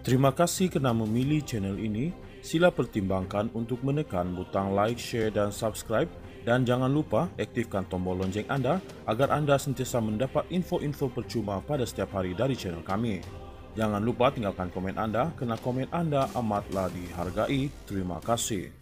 Terima kasih kerana memilih channel ini. Sila pertimbangkan untuk menekan butang like, share dan subscribe dan jangan lupa aktifkan tombol lonceng anda agar anda sentiasa mendapat info-info percuma pada setiap hari dari channel kami. Jangan lupa tinggalkan komen anda kerana komen anda amatlah dihargai. Terima kasih.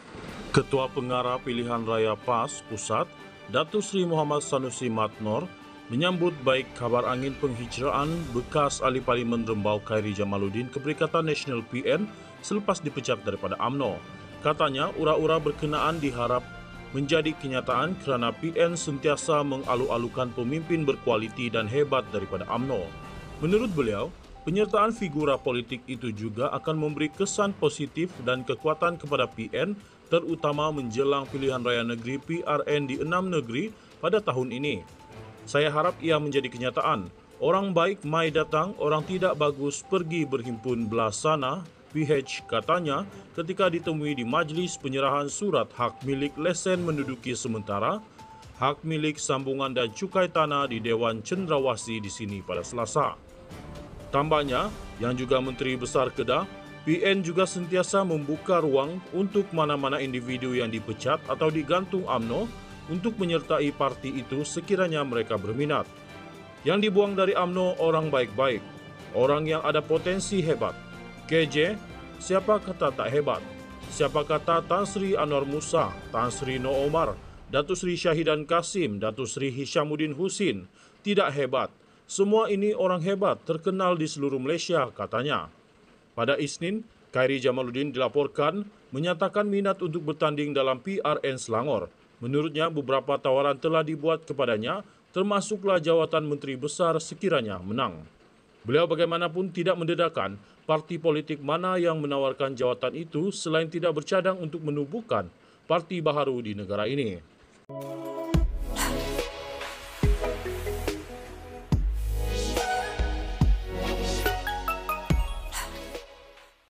Ketua Pengarah Pilihan Raya PAS Pusat, Datuk Seri Muhammad Sanusi Matnor menyambut baik kabar angin penghijraan bekas Ahli Parlimen Rembau Khairi Jamaluddin ke Perikatan Nasional PN selepas dipecat daripada UMNO. Katanya, ura-ura berkenaan diharap menjadi kenyataan kerana PN sentiasa mengalu-alukan pemimpin berkualiti dan hebat daripada UMNO. Menurut beliau, penyertaan figura politik itu juga akan memberi kesan positif dan kekuatan kepada PN terutama menjelang pilihan raya negeri PRN di 6 negeri pada tahun ini. Saya harap ia menjadi kenyataan. Orang baik mai datang, orang tidak bagus pergi berhimpun belah sana, PH katanya ketika ditemui di majlis penyerahan surat hak milik lesen menduduki sementara, hak milik sambungan dan cukai tanah di Dewan Cendrawasih di sini pada Selasa. Tambahnya, yang juga Menteri Besar Kedah, PN juga sentiasa membuka ruang untuk mana-mana individu yang dipecat atau digantung UMNO untuk menyertai parti itu sekiranya mereka berminat. Yang dibuang dari UMNO orang baik-baik, orang yang ada potensi hebat. KJ, siapa kata tak hebat? Siapa kata Tan Sri Anwar Musa, Tan Sri Noor Omar, Datuk Sri Syahidan Kasim, Datuk Sri Hishamuddin Husin tidak hebat? Semua ini orang hebat terkenal di seluruh Malaysia, katanya. Pada Isnin, Khairi Jamaluddin dilaporkan menyatakan minat untuk bertanding dalam PRN Selangor. Menurutnya, beberapa tawaran telah dibuat kepadanya, termasuklah jawatan Menteri Besar sekiranya menang. Beliau bagaimanapun tidak mendedahkan parti politik mana yang menawarkan jawatan itu selain tidak bercadang untuk menubuhkan parti baharu di negara ini.